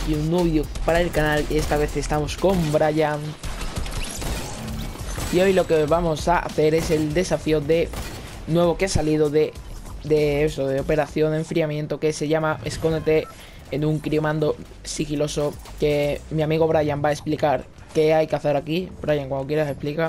y un nuevo vídeo para el canal. Y esta vez estamos con Brian. Y hoy lo que vamos a hacer es el desafío de nuevo que ha salido de operación de enfriamiento, que se llama Escóndete en un criomando sigiloso, que mi amigo Brian va a explicar qué hay que hacer aquí. Brian, cuando quieras explica.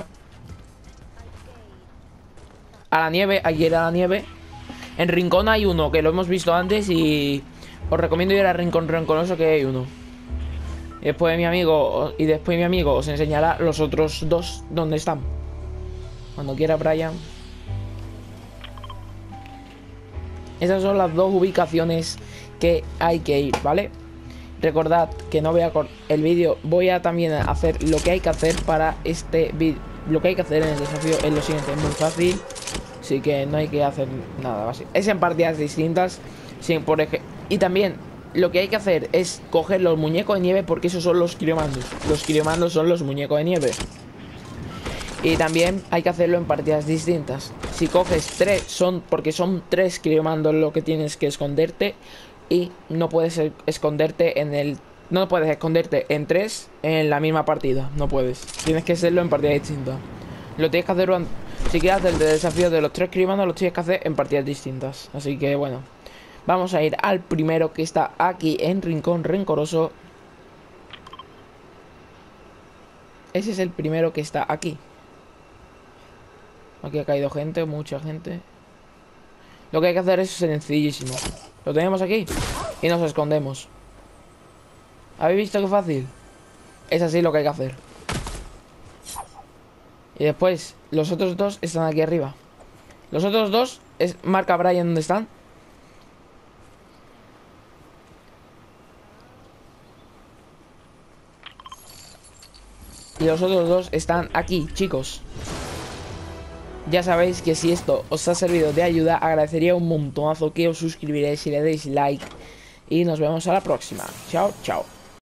A la nieve, hay que ir a la nieve. En Rincón hay uno, que lo hemos visto antes, y os recomiendo ir a Rincón Rencoroso, que hay uno. Y después mi amigo os enseñará los otros dos dónde están. Cuando quiera, Brian. Esas son las dos ubicaciones que hay que ir, ¿vale? Recordad que no voy a el vídeo, voy a también hacer lo que hay que hacer para este vídeo. Lo que hay que hacer en el desafío es lo siguiente, es muy fácil. Así que no hay que hacer nada básico. Es en partidas distintas. Sí, por ejemplo. Y también lo que hay que hacer es coger los muñecos de nieve, porque esos son los criomandos. Los criomandos son los muñecos de nieve. Y también hay que hacerlo en partidas distintas. Si coges tres, porque son tres criomandos lo que tienes que esconderte. Y no puedes esconderte no puedes esconderte en tres en la misma partida. No puedes. Tienes que hacerlo en partidas distintas. Lo tienes que hacer si quieres hacer el desafío de los tres criomandos, lo tienes que hacer en partidas distintas. Así que bueno, vamos a ir al primero, que está aquí en Rincón Rencoroso. Ese es el primero que está aquí. Aquí ha caído gente, mucha gente. Lo que hay que hacer es sencillísimo. Lo tenemos aquí y nos escondemos. ¿Habéis visto qué fácil? Es así lo que hay que hacer. Y después, los otros dos están aquí arriba. Los otros dos, marca Brian dónde están. Y los otros dos están aquí, chicos. Ya sabéis que si esto os ha servido de ayuda, agradecería un montonazo que os suscribiréis y le deis like. Y nos vemos a la próxima. Chao, chao.